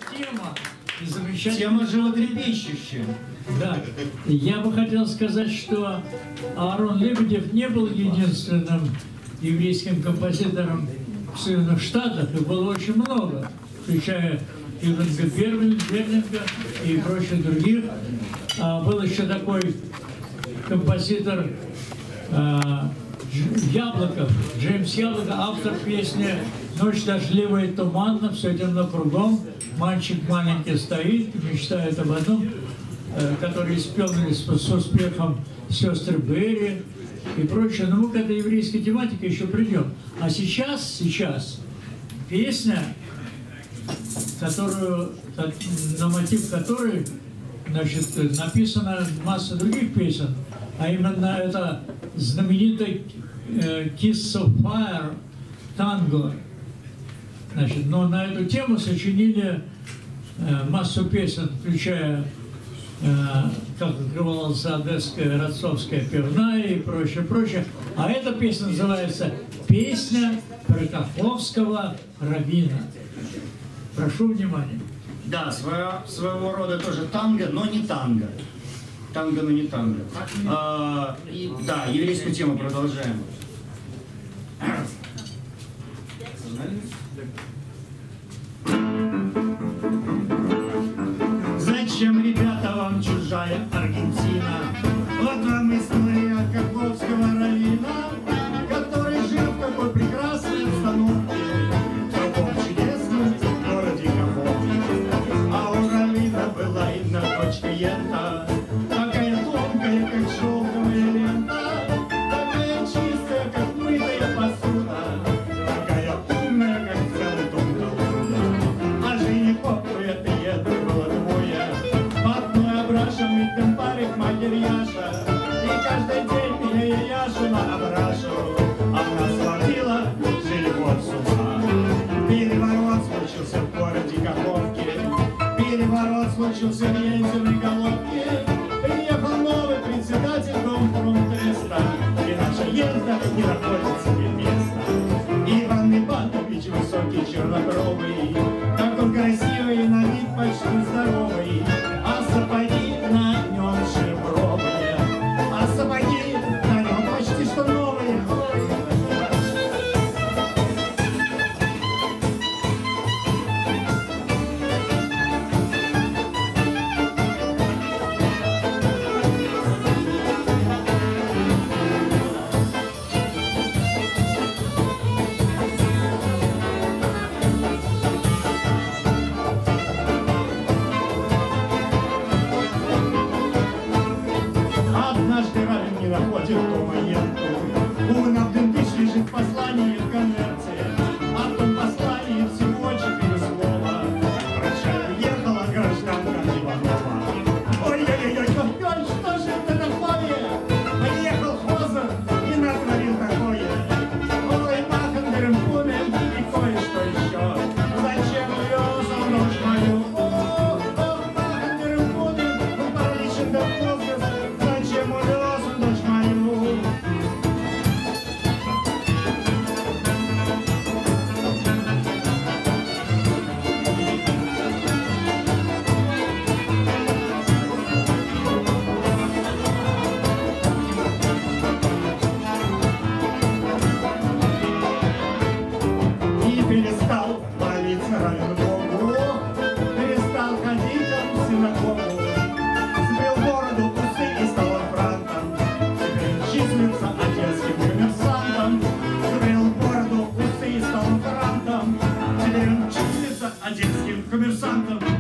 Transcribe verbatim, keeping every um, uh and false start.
тема. Замечательная. Тема животрепещущая. Да. Я бы хотел сказать, что Аарон Лебедев не был единственным еврейским композитором в Соединенных Штатах. Их было очень много, включая Иванга Берлинга и прочих других. А был еще такой композитор а, Яблоков, Джеймс Яблоков, автор песни «Ночь дождливая и туманна, все темно кругом, мальчик маленький стоит, мечтает об одном», который исполнили с, с успехом сестры Берри и прочее. Но мы к этой еврейской тематике еще придем. А сейчас, сейчас песня, которую, на мотив которой, значит, написана масса других песен, а именно это знаменитый э, Kiss of Fire танго. Значит, но на эту тему сочинили э, массу песен, включая э, как открывалась одесская родцовская пивная и прочее, прочее. А эта песня называется «Песня про Каховского раввина». Прошу внимания. Да, своего, своего рода тоже танго, но не танго. Танго, но не танго. А, и, да, еврейскую тему продолжаем. Зачем, ребята, вам чужая Аргентина? Вот вам история Каховского раввина, который жил в такой прекрасной обстановке, в таком чудесном городе Каховке. А у раввина была одна дочка Ента, такая тонкая, как шелковая лента, такая чистая, как мытая посуда, такая умная, как целый дом колода. А женихов у этой Енты было двое, по одной обрашенный темпарик матерь Яша, и каждый день меня и Яшина обрашу, она сводила женихов с ума. Переворот случился в городе Каховке, переворот случился в Ентиной головке. Приехал новый председатель Домпромтреста, и наша Ента не находит себе места. Иван Иванович высокий, чернобровый, как он красивый, на вид почти здоровый, а сапоги на нем шевровые, а сапоги на нем почти что новые. Однажды раввин не находит дома Енту. У Навдындыш лежит послание в конверте, а в том послании всего четыре слова. Прощай, уехала гражданка Иванова. Ой-ой-ой, ой, что же это такое? Приехал Хозер и натворил такое. Ой, Махендерем Пумен и кое-что еще. Зачем вез он ночь мою? О, о, Махендерем Пумен, он параличен до мозга. Зачем увез он дочь мою? И перестал молиться равен Богу, перестал ходить он в синагогу, сбрил бороду, усы и стал он франтом, теперь числится одесским коммерсантом. Сбрил бороду, усы и стал он франтом, теперь он числится одесским коммерсантом.